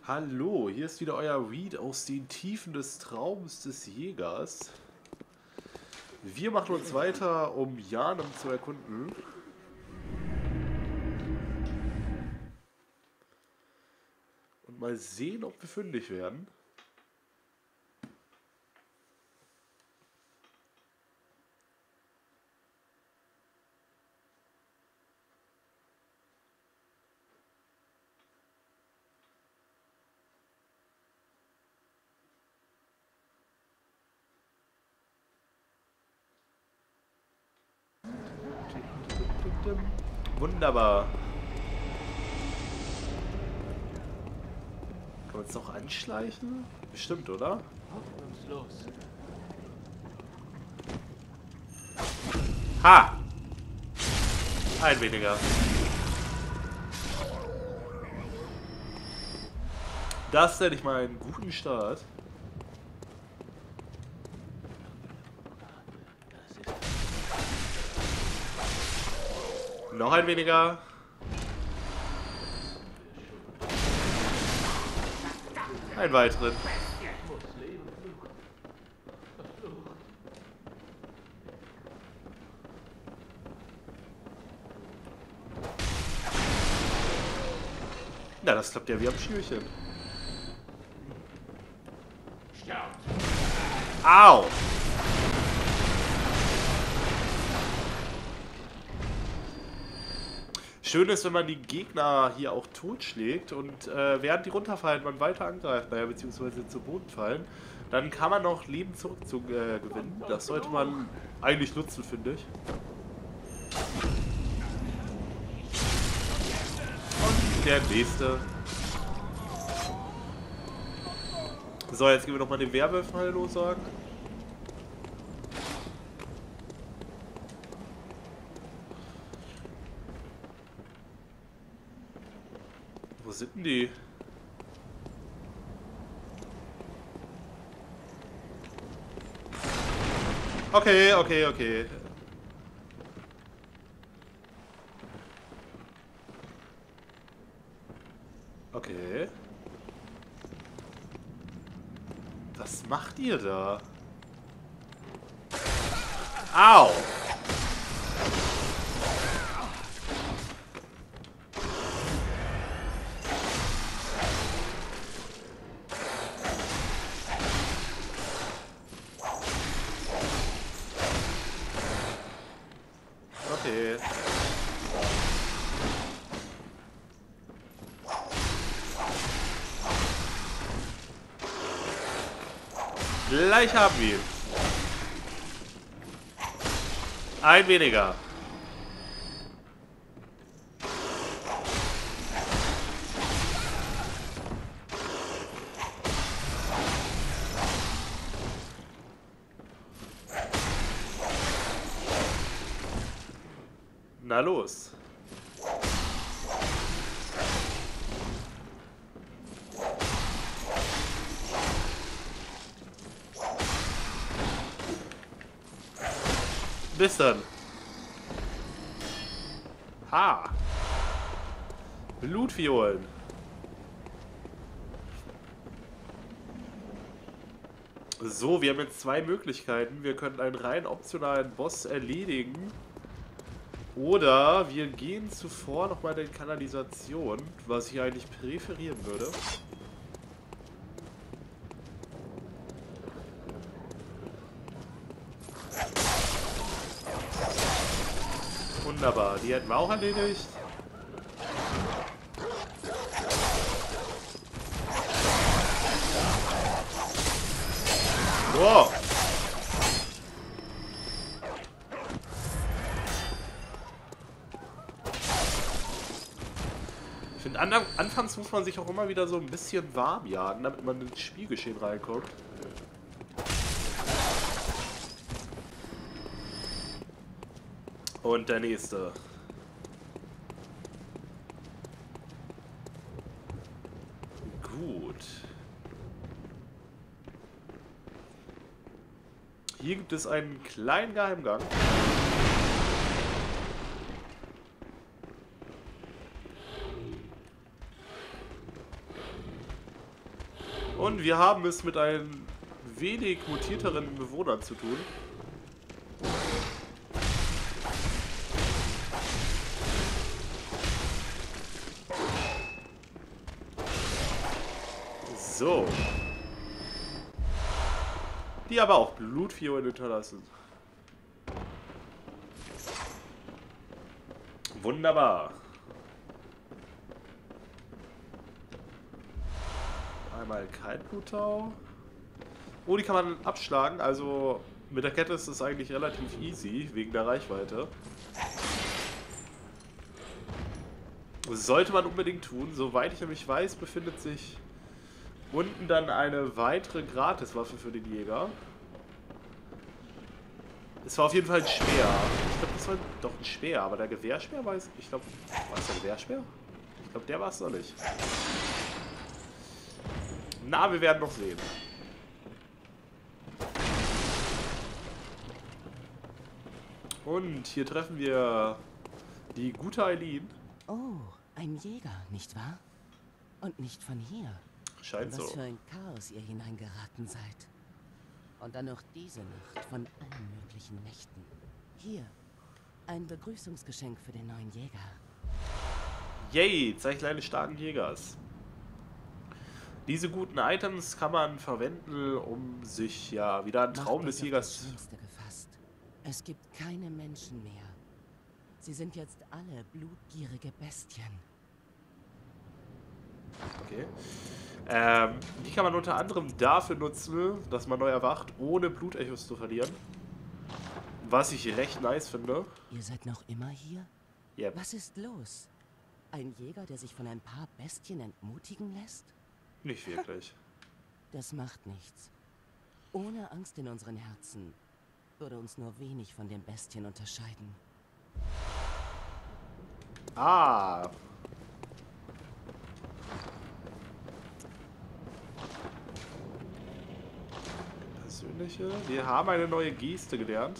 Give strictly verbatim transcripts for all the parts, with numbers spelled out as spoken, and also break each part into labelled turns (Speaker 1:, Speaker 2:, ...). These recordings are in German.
Speaker 1: Hallo, hier ist wieder euer Reed aus den Tiefen des Traums des Jägers. Wir machen uns weiter, um Yharnam zu erkunden. Und mal sehen, ob wir fündig werden. Wunderbar. Kann man es noch anschleichen? Bestimmt, oder?
Speaker 2: Hoffnungslos.
Speaker 1: Ha! Ein weniger. Das nenne ich mal einen guten Start. Noch ein weniger. Ein weiteren. Na, das klappt ja wie am Schnürchen. Au! Schön ist, wenn man die Gegner hier auch totschlägt und äh, während die runterfallen, man weiter angreift, naja, beziehungsweise zu Boden fallen, dann kann man noch Leben zurückgewinnen. Äh, gewinnen. Das sollte man eigentlich nutzen, finde ich. Und der nächste. So, jetzt gehen wir nochmal den Werwölfen Hallo sagen. Wo sind denn die? Okay, okay, okay. Okay. Was macht ihr da? Au! Okay. Gleich haben wir ihn. Ein weniger. Na los. Bis dann. Ha. Blutviolen. So, wir haben jetzt zwei Möglichkeiten. Wir können einen rein optionalen Boss erledigen. Oder wir gehen zuvor nochmal in Kanalisation, was ich eigentlich präferieren würde. Wunderbar, die hätten wir auch erledigt. Wow. Ich finde, an, anfangs muss man sich auch immer wieder so ein bisschen warm jagen, damit man ins Spielgeschehen reinkommt. Und der nächste. Gut. Hier gibt es einen kleinen Geheimgang. Und wir haben es mit einem wenig mutierteren Bewohnern zu tun. So. Die aber auch Blutfiolen hinterlassen. Wunderbar. Einmal Kaltbluttau. Oh, die kann man abschlagen. Also mit der Kette ist es eigentlich relativ easy, wegen der Reichweite. Das sollte man unbedingt tun. Soweit ich nämlich weiß, befindet sich unten dann eine weitere Gratiswaffe für den Jäger. Es war auf jeden Fall ein Speer. Ich glaube, das war doch ein Speer, aber der Gewehrspeer weiß ich. Ich glaube, war es der Gewehrspeer? Ich glaube, der war es noch nicht. Na, wir werden noch sehen. Und hier treffen wir die gute Eileen.
Speaker 2: Oh, ein Jäger, nicht wahr? Und nicht von hier.
Speaker 1: Scheint
Speaker 2: Was
Speaker 1: so.
Speaker 2: für ein Chaos ihr hineingeraten seid. Und dann noch diese Nacht von allen möglichen Nächten. Hier, ein Begrüßungsgeschenk für den neuen Jäger.
Speaker 1: Yay, Zeichen eines starken Jägers. Diese guten Items kann man verwenden, um sich ja wieder einen Traum
Speaker 2: Macht
Speaker 1: des
Speaker 2: euch auf
Speaker 1: Jägers...
Speaker 2: das Schlimmste gefasst. Es gibt keine Menschen mehr. Sie sind jetzt alle blutgierige Bestien.
Speaker 1: Okay. Ähm, die kann man unter anderem dafür nutzen, dass man neu erwacht, ohne Blutechos zu verlieren. Was ich recht nice finde.
Speaker 2: Ihr seid noch immer hier?
Speaker 1: Yep.
Speaker 2: Was ist los? Ein Jäger, der sich von ein paar Bestien entmutigen lässt?
Speaker 1: Nicht wirklich.
Speaker 2: Das macht nichts. Ohne Angst in unseren Herzen würde uns nur wenig von den Bestien unterscheiden.
Speaker 1: Ah. Persönliche. Wir haben eine neue Geste gelernt.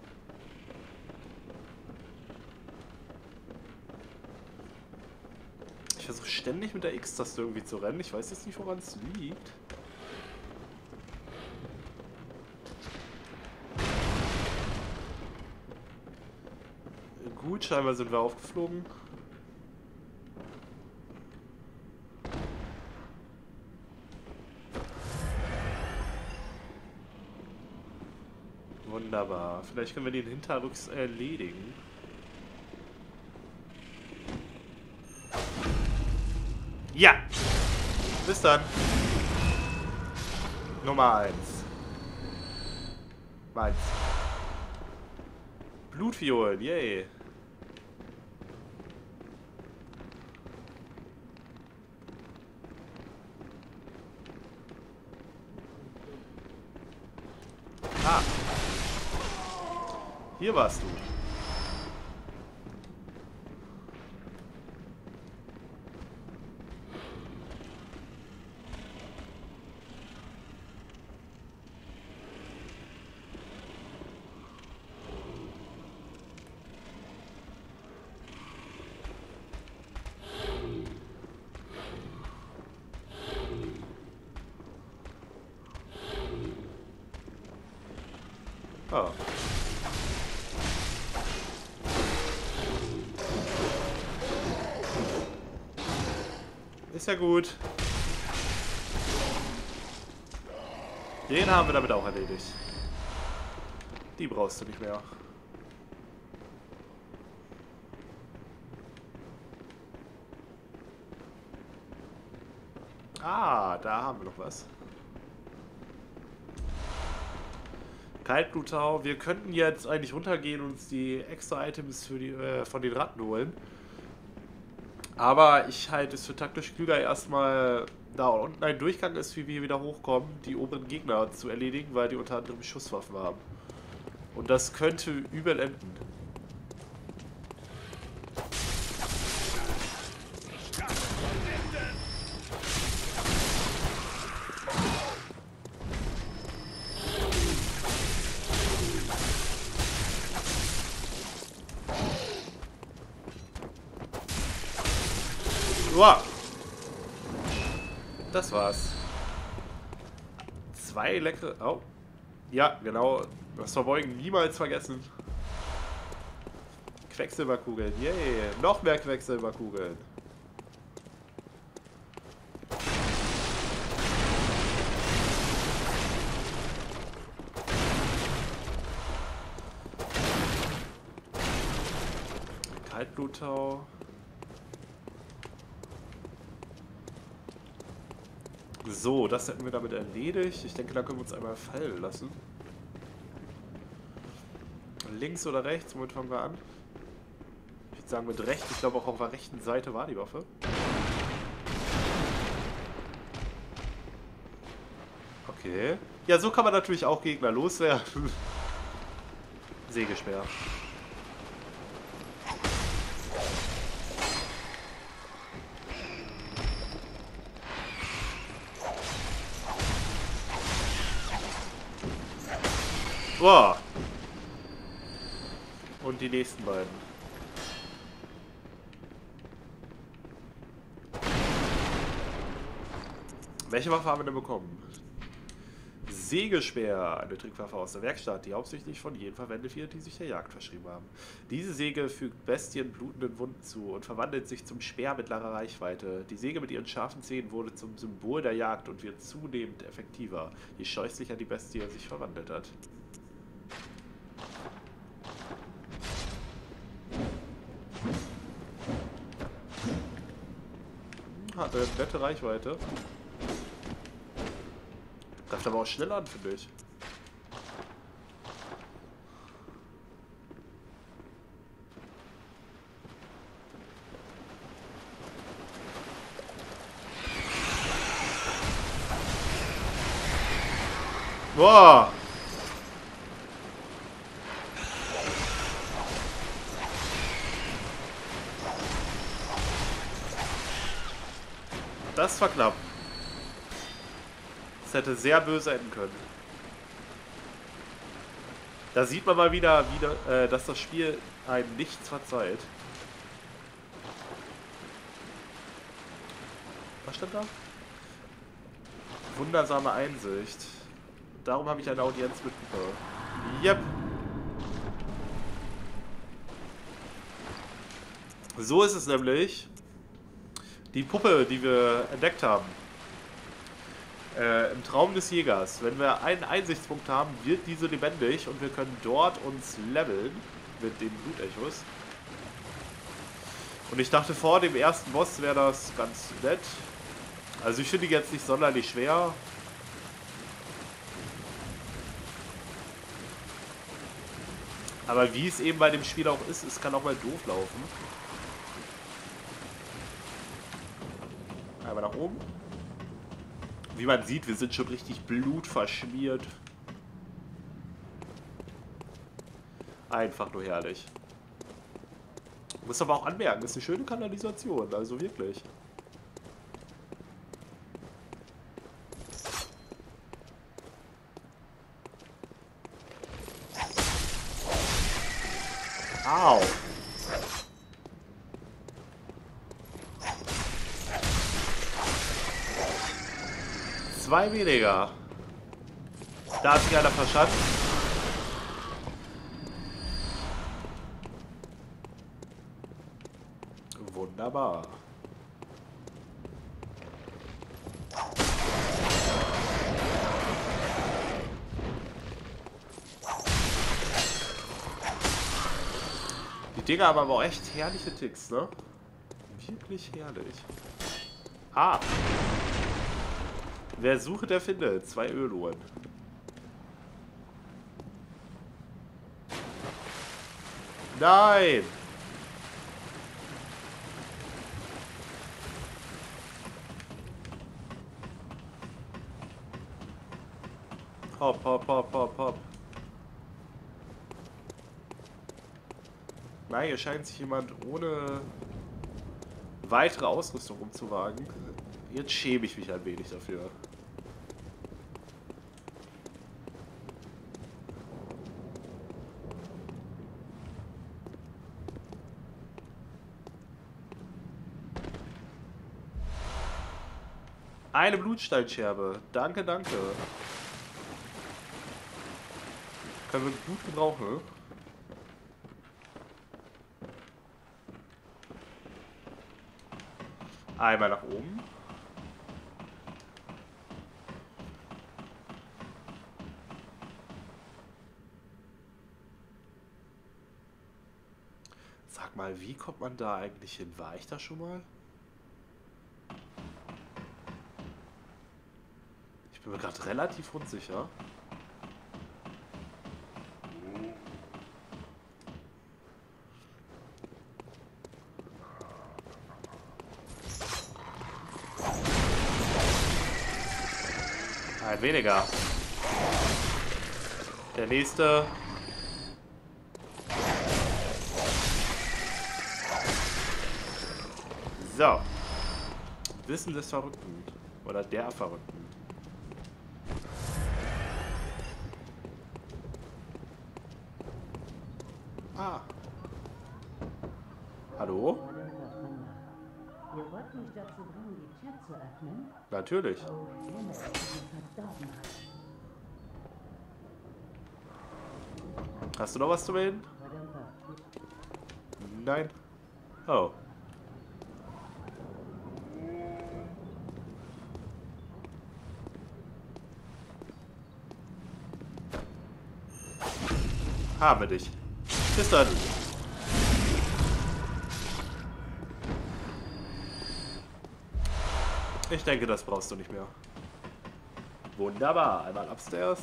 Speaker 1: Ich versuche ständig mit der X-Taste irgendwie zu rennen. Ich weiß jetzt nicht, woran es liegt. Gut, scheinbar sind wir aufgeflogen. Wunderbar. Vielleicht können wir den hinterrücks erledigen. Ja! Bis dann. Nummer eins. Meins. Blutviolen, yay. Ah. Hier warst du. Oh. Ist ja gut. Den haben wir damit auch erledigt. Die brauchst du nicht mehr. Ah, da haben wir noch was. Kaltbluttau. Wir könnten jetzt eigentlich runtergehen und uns die extra Items für die, äh, von den Ratten holen. Aber ich halte es für taktisch klüger, erstmal da unten ein Durchgang ist, wie wir wieder hochkommen, die oberen Gegner zu erledigen, weil die unter anderem Schusswaffen haben. Und das könnte übel enden. Uah. Das war's. Zwei leckere... Oh. Ja, genau. Das Verbeugen niemals vergessen. Quecksilberkugeln. Yay. Noch mehr Quecksilberkugeln. Kaltbluttau. So, das hätten wir damit erledigt. Ich denke, da können wir uns einmal fallen lassen. Links oder rechts? Womit fangen wir an? Ich würde sagen mit rechts. Ich glaube auch auf der rechten Seite war die Waffe. Okay. Ja, so kann man natürlich auch Gegner loswerden. Sägespeer. Boah. Und die nächsten beiden. Welche Waffe haben wir denn bekommen? Sägespeer, eine Trickwaffe aus der Werkstatt, die hauptsächlich von jenen verwendet wird, die sich der Jagd verschrieben haben. Diese Säge fügt Bestien blutenden Wunden zu und verwandelt sich zum Speer mittlerer Reichweite. Die Säge mit ihren scharfen Zähnen wurde zum Symbol der Jagd und wird zunehmend effektiver, je scheußlicher die Bestie sich verwandelt hat. Hat eine nette Reichweite. Greift aber auch schnell an, finde ich. Boah! Das war knapp. Das hätte sehr böse enden können. Da sieht man mal wieder, wieder äh, dass das Spiel einem nichts verzeiht. Was stand da? Wundersame Einsicht. Darum habe ich eine Audienz mit Cooper. Yep. So ist es nämlich. Die Puppe, die wir entdeckt haben. Äh, im Traum des Jägers. Wenn wir einen Einsichtspunkt haben, wird diese lebendig und wir können dort uns leveln mit den Blutechos. Und ich dachte, vor dem ersten Boss wäre das ganz nett. Also ich finde die jetzt nicht sonderlich schwer. Aber wie es eben bei dem Spiel auch ist, es kann auch mal doof laufen. Einmal nach oben. Wie man sieht, wir sind schon richtig blutverschmiert. Einfach nur herrlich. Muss aber auch anmerken, das ist eine schöne Kanalisation, also wirklich. Au! Zwei weniger. Da hat sich einer verschanzt. Wunderbar. Die Dinger haben aber auch echt herrliche Ticks, ne? Wirklich herrlich. Ah! Wer sucht, der findet. Zwei Öluhren. Nein! Hopp, hopp, hopp, hopp, hopp. Nein, hier scheint sich jemand ohne weitere Ausrüstung umzuwagen. Jetzt schäme ich mich ein wenig dafür. Eine Blutsteinscherbe. Danke, danke. Können wir gut gebrauchen. Einmal nach oben. Sag mal, wie kommt man da eigentlich hin? War ich da schon mal? Ich bin mir gerade relativ unsicher. Ein weniger. Der nächste. So. Wissen des Verrückten. Oder der Verrückten. Ah. Hallo?
Speaker 2: Ihr wollt mich dazu bringen, die Tür zu öffnen?
Speaker 1: Natürlich.
Speaker 2: Oh, Himmel, diese Verdorbenheit.
Speaker 1: Hast du noch was zu melden? Nein. Oh. Haben wir dich. Bis dann. Ich denke, das brauchst du nicht mehr. Wunderbar. Einmal upstairs.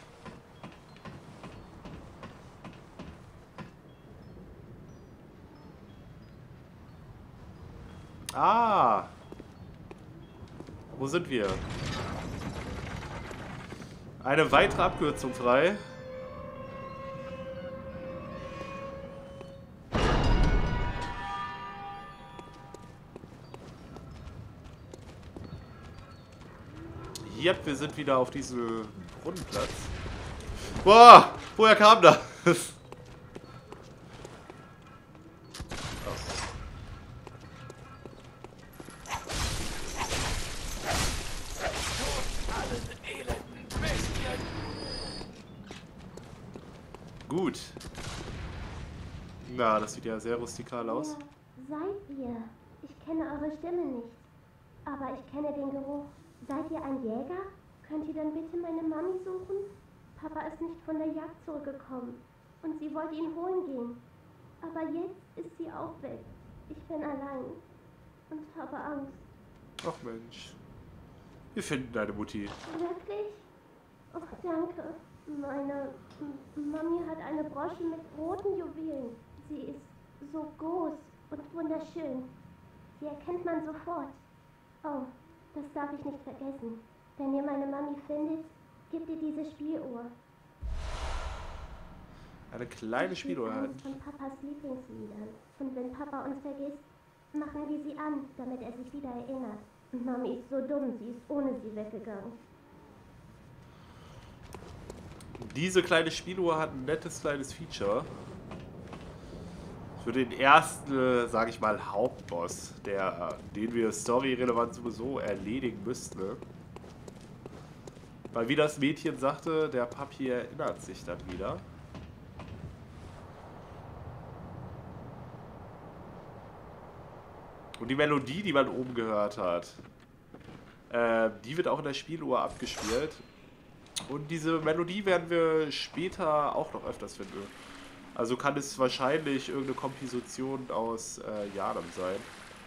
Speaker 1: Ah. Wo sind wir? Eine weitere Abkürzung frei. Yep, wir sind wieder auf diesem Brunnenplatz. Boah, woher kam das? Gut. Na, das sieht ja sehr rustikal aus.
Speaker 3: Wer seid ihr? Ich kenne eure Stimme nicht. Aber ich kenne den Geruch. Seid ihr ein Jäger? Könnt ihr dann bitte meine Mami suchen? Papa ist nicht von der Jagd zurückgekommen. Und sie wollte ihn holen gehen. Aber jetzt ist sie auch weg. Ich bin allein. Und habe Angst.
Speaker 1: Ach Mensch. Wir finden deine Mutti.
Speaker 3: Wirklich? Oh, danke. Meine M Mami hat eine Brosche mit roten Juwelen. Sie ist so groß und wunderschön. Sie erkennt man sofort. Oh, das darf ich nicht vergessen. Wenn ihr meine Mami findet, gebt ihr diese Spieluhr.
Speaker 1: Eine kleine Spieluhr.
Speaker 3: Eines von Papas Lieblingsliedern. Und wenn Papa uns vergisst, machen wir sie an, damit er sich wieder erinnert. Mami ist so dumm, sie ist ohne sie weggegangen.
Speaker 1: Diese kleine Spieluhr hat ein nettes kleines Feature. Für den ersten, sage ich mal, Hauptboss, der, den wir storyrelevant sowieso erledigen müssten. Ne? Weil wie das Mädchen sagte, der Papi erinnert sich dann wieder. Und die Melodie, die man oben gehört hat, äh, die wird auch in der Spieluhr abgespielt. Und diese Melodie werden wir später auch noch öfters finden. Also kann es wahrscheinlich irgendeine Komposition aus äh, Yharnam sein.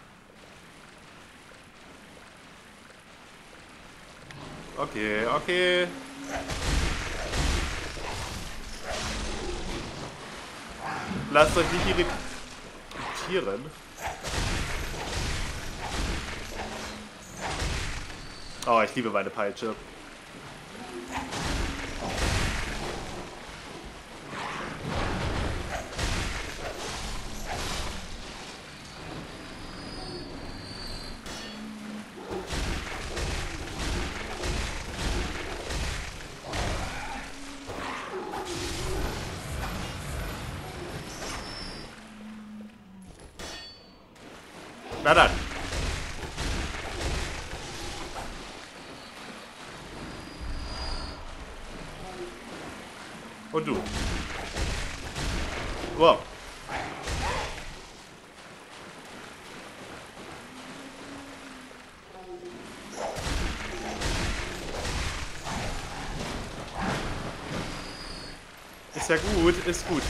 Speaker 1: Okay, okay. Lasst euch nicht irritieren. Oh, ich liebe meine Peitsche. Na dann. Und du. Wow. Ist ja gut, ist gut.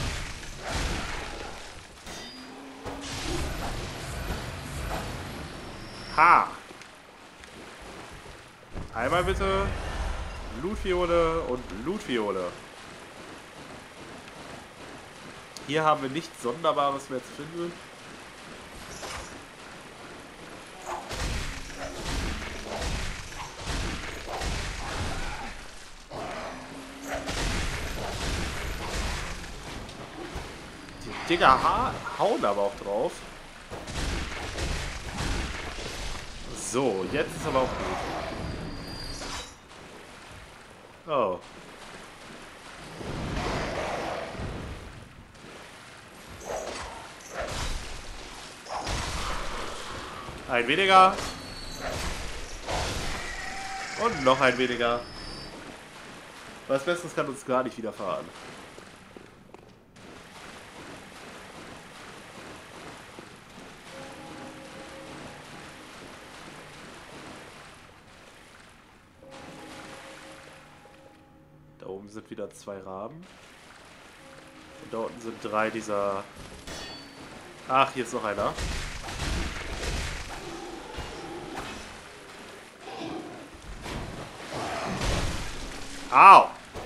Speaker 1: Ha! Einmal bitte. Blutviole und Blutviole. Hier haben wir nichts Sonderbares mehr zu finden. Die Dinger ha hauen aber auch drauf. So, jetzt ist aber auch gut. Oh. Ein weniger. Und noch ein weniger. Was Besseres kann uns gar nicht widerfahren. Da oben sind wieder zwei Raben. Und da unten sind drei dieser... Ach, hier ist noch einer. Au!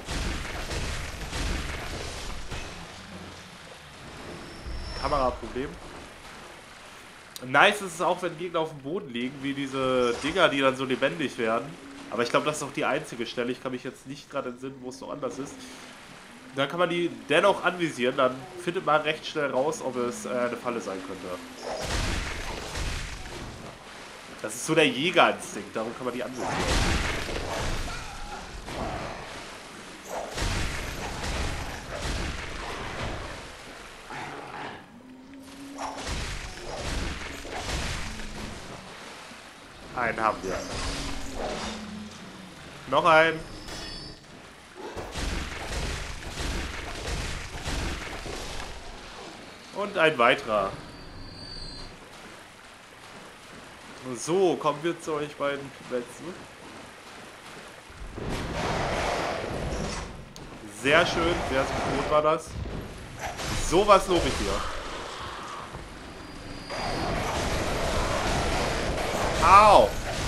Speaker 1: Kameraproblem. Nice ist es auch, wenn Gegner auf dem Boden liegen, wie diese Dinger, die dann so lebendig werden. Aber ich glaube, das ist auch die einzige Stelle. Ich kann mich jetzt nicht gerade entsinnen, wo es noch anders ist. Dann kann man die dennoch anvisieren. Dann findet man recht schnell raus, ob es äh, eine Falle sein könnte. Das ist so der Jägerinstinkt. Darum kann man die anvisieren. Einen haben wir. Noch ein. Und ein weiterer. So, kommen wir zu euch beiden Plätzen. Sehr schön. Wer ist gut war das? Sowas lobe ich dir. Au!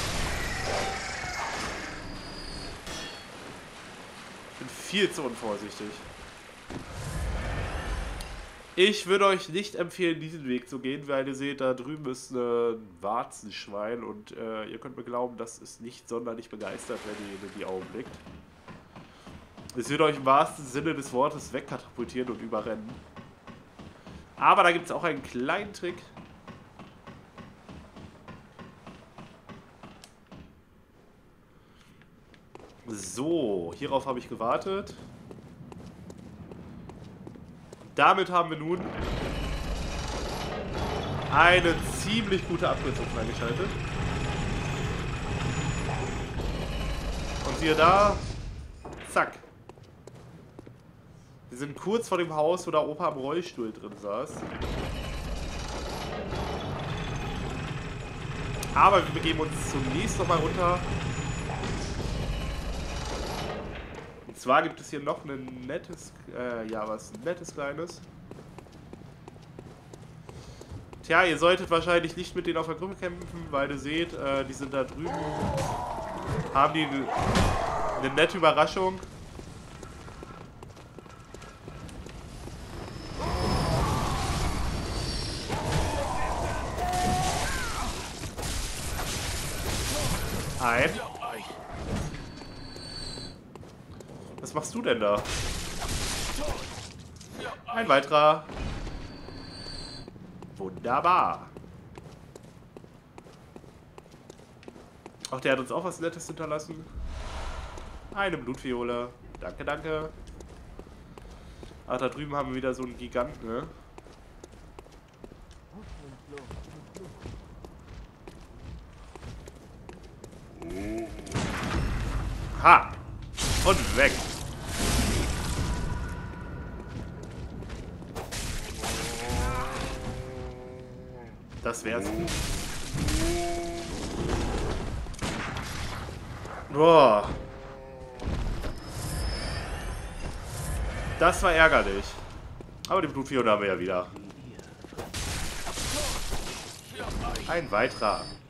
Speaker 1: Ich bin viel zu unvorsichtig. Ich würde euch nicht empfehlen, diesen Weg zu gehen, weil ihr seht, da drüben ist ein Warzenschwein und äh, ihr könnt mir glauben, das ist nicht sonderlich begeistert, wenn ihr in die Augen blickt. Es wird euch im wahrsten Sinne des Wortes wegkatapultieren und überrennen. Aber da gibt es auch einen kleinen Trick. So, hierauf habe ich gewartet. Damit haben wir nun eine ziemlich gute Abkürzung freigeschaltet. Und siehe da, zack. Wir sind kurz vor dem Haus, wo der Opa am Rollstuhl drin saß. Aber wir begeben uns zunächst noch mal runter. Und zwar gibt es hier noch ein nettes, äh, ja, was nettes Kleines. Tja, ihr solltet wahrscheinlich nicht mit denen auf der Gruppe kämpfen, weil ihr seht, äh, die sind da drüben. Haben die eine nette Überraschung. Ein. Was machst du denn da? Ein weiterer. Wunderbar. Ach, der hat uns auch was Nettes hinterlassen. Eine Blutviole. Danke, danke. Ach, da drüben haben wir wieder so einen Giganten, ne? Ha! Und weg. Das wär's. Boah. Das war ärgerlich. Aber die Blutfiona haben wir ja wieder. Ein weiterer.